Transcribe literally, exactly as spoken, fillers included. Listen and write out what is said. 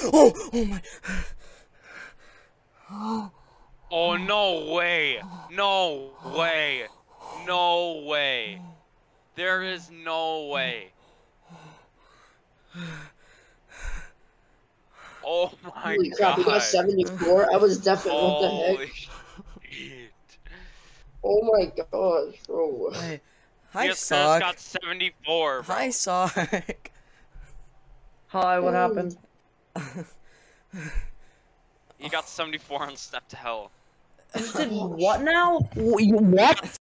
Oh, oh my. Oh, no way. No way. No way. There is no way. Oh my Holy crap, we got god. seventy-four? I was definitely, what the Holy heck? shit. Oh my gosh, bro. Hey, hi, He just Sock. got seventy-four, bro. Hi, Sock. Hi, what Oh. happened? He got seventy-four on Step to Hell. You did what now? What?